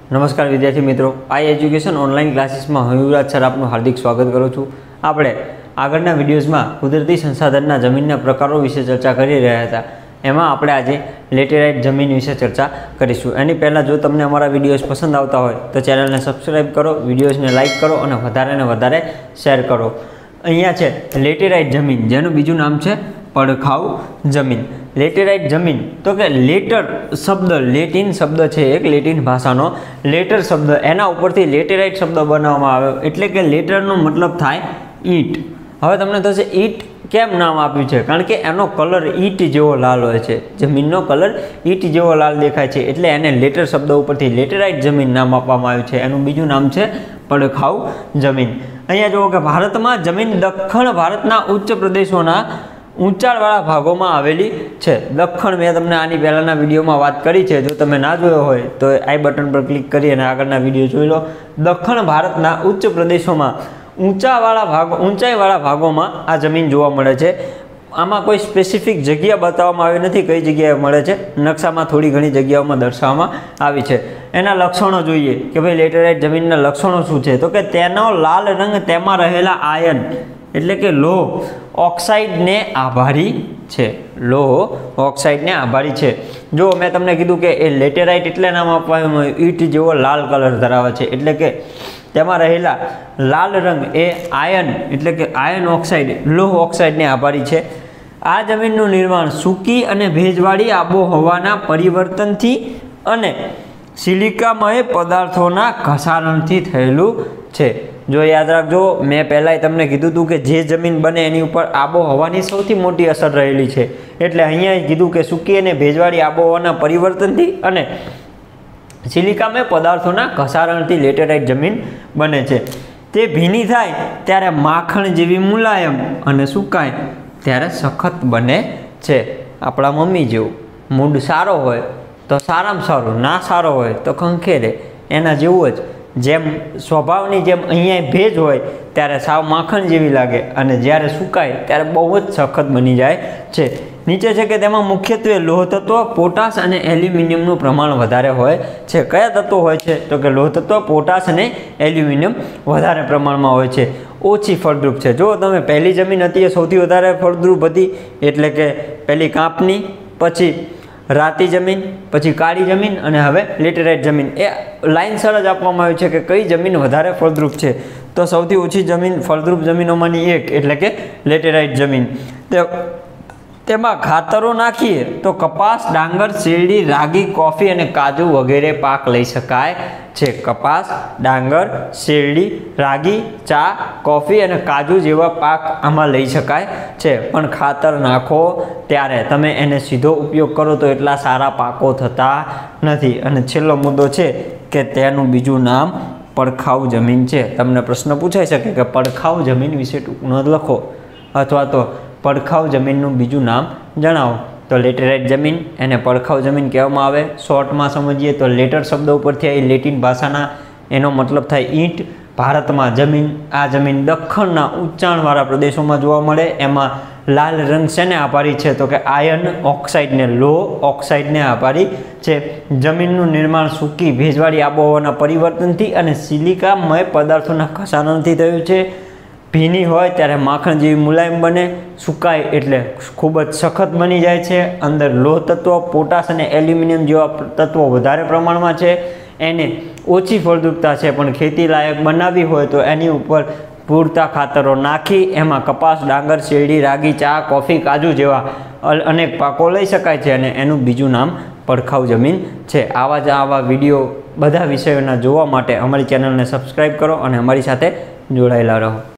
नमस्कार विद्यार्थी मित्रों, आई एज्युकेशन ऑनलाइन क्लासेस में हूँ युवराज सर आपનું हार्दिक स्वागत करूँ छूँ। આપણે આગળના વિડીયોઝમાં કુદરતી સંસાધનના જમીનના પ્રકારો વિશે ચર્ચા કરી રહ્યા હતા। એમાં આપણે આજે લેટેરાઇટ જમીન વિશે ચર્ચા કરીશું। એની પહેલાં જો તમને અમારા વિડીયોઝ પસંદ આવતા હોય તો ચેનલને સબસ્ક્રાઈબ કરો, વિડીયોઝને લાઇક કરો અને વધારે શેર કરો। અહીંયા છે લેટેરાઇટ જમીન, જેનું બીજું નામ છે પડખાઉ જમીન। लेटेराइट जमीन तो कि लेटर शब्द लेटिन शब्द है, एक लेटिन भाषा लेटर शब्द एना उपरथी लेटेराइट शब्द बनाववामां आव्यो एटले के लेटरनो मतलब थाय ईट। हवे तमने थशे ईट केम नाम आप्युं छे? कारण के एनो कलर ईट जेवो लाल होय छे, जमीननो कलर ईट जेवो लाल देखाय छे एटले एने लेटर शब्द उपरथी लेटेराइट जमीन नाम आपवामां आव्युं छे। एनुं बीजुं नाम छे પડખાઉ जमीन। अहींया जुओ के भारतमां जमीन दक्षिण भारतना उच्च प्रदेशोना ऊंचाणवाळा भागों में आवेली है। दक्षिण में तमने आनी पहलाना विडियो में बात करी है, जो तमे ना जोयो होय तो आई बटन पर क्लिक करी अने आगळना विडियो जोई लो। दक्षिण भारतना उच्च प्रदेशों में ऊंचाईवाळा भागों में आ जमीन जोवा मळे छे। आमां कोई स्पेसिफिक जग्या बताववामां आवी नथी, कई जग्याए मळे छे, नक्शामां थोड़ी घणी जग्याओमां दर्शाववामां आवी छे। एना लक्षणों जोईए कि भाई लेटेराइट जमीनना लक्षणों शुं छे, तो कि तेनो लाल रंग तेमां रहेला आयन एटले के लोह ऑक्साइड ने आभारी है। लोह ऑक्साइड ने आभारी है। जो मैं तमने कीधुं के ए लेटेराइट एटले नाम आपवामां ईट जेवो लाल कलर धरावे छे, एटले के तेमां रहेला लाल रंग ए आयन एटले के आयन ऑक्साइड लोह ऑक्साइड ने आभारी है। आ जमीननुं निर्माण सूकी अने भेजवाળી आबोहवाना परिवर्तनथी अने सिलिकामय पदार्थोना घसारणथी थयेलुं छे। जो याद रखो, मैं पहला तमने कीधुं हतुं के जे जमीन बने एनी उपर आबोहवानी सौथी मोटी असर रहेली छे, एटले अहींया कीधुं के सूकी अने भेजवाળી आबोहवाना परिवर्तनथी अने सिलिकामय पदार्थोना घसारणथी लेटेराइट जमीन बने छे। ते भीनी थाय त्यारे माखण जेवी मुलायम अने सुकाय त्यारे सखत बने छे। आपणा मम्मी जेवुं मूड सारो होय तो सारामां सारुं, ना सारो होय तो खंखेरे। एना जेवुं ज जेम स्वभावनी जेम अहींया भेज होय त्यारे साव माखण जेवी लागे अने ज्यारे सुकाय त्यारे बहु ज सखत बनी जाय छे। नीचे छे के तेमां मुख्यत्वे लोह तत्व, पोटाश अने एल्युमिनियमनुं प्रमाण वधारे होय छे। कया तत्व होय छे? तो के लोह तत्व, पोटाश अने एल्युमिनियम वधारे प्रमाणमां होय छे। ओછી फळद्रुप छे। जो तमे पहली जमीन हती ए सौथी वधारे फळद्रुप हती, एटले के पहली कांपनी, पछी राती जमीन, पछी काળી जमीन अने हवे लेटेराइट जमीन। ए लाइनसर ज आपवामां आव्युं छे के कई जमीन वधारे फळद्रुप छे। तो सौथी ओછી जमीन फळद्रुप जमीनोमांनी एक एटले के लेटेराइट जमीन। तेमां खातरो नाखीए तो कपास, डांगर, શેરડી, રાગી, કોફી અને કાજુ વગેરે પાક લઈ શકાય છે। કપાસ, ડાંગર, શેરડી, રાગી, ચા, કોફી અને કાજુ જેવા પાક આમાં લઈ શકાય છે। પણ ખાતર નાખો ત્યારે તમે એને સીધો ઉપયોગ કરો તો એટલા સારા પાકો થતા નથી। અને છેલ્લો મુદ્દો છે કે તેનું બીજું નામ પડખાઉ જમીન છે। તમને પ્રશ્ન પૂછાઈ શકે કે પડખાઉ જમીન વિશે ટૂંક નોંધ લખો અથવા તો પડખાઉ જમીનનું બીજું નામ જણાવો। तो लेटेराइट जमीन एने પડખાઉ जमीन कहेवामां आवे। शॉर्ट में समझिए तो लेटर शब्द उपरथी आई लेटिन भाषाना एनो मतलब थाय ईंट। भारत में जमीन, आ जमीन दक्षिणना ऊंचाणवाळा प्रदेशों में जोवा मळे। एमां लाल रंग शेने आभारी छे? तो कि आयन ऑक्साइड ने लोह ऑक्साइड ने आभारी छे। जमीननुं निर्माण सूकी भेजवाળી आबोहवाना परिवर्तनथी अने सिलिकामय पदार्थोना घसारणथी थयुं छे। भीनी होय त्यारे माखण जेवी मुलायम बने, सुकाय एटले खूब ज सखत बनी जाय छे। अंदर लोह तत्व, पोटाश अने एल्युमिनियम जेवा तत्वो वधारे प्रमाणमां छे। एने ओછી फळद्रुपता छे, पण खेती लायक बनावी होय तो एनी उपर पूरता खातरो नाखी एमां कपास, डांगर, શેરડી, रागी, चा, कॉफी, काजू जेवा अनेक पाको लई शकाय छे अने एनुं बीजुं नाम પડખાઉ जमीन छे। आवा विडियो बधा विषयोना जोवा माटे अमारी चेनलने सब्सक्राइब करो अने अमारी साथे जोडायेला रहो।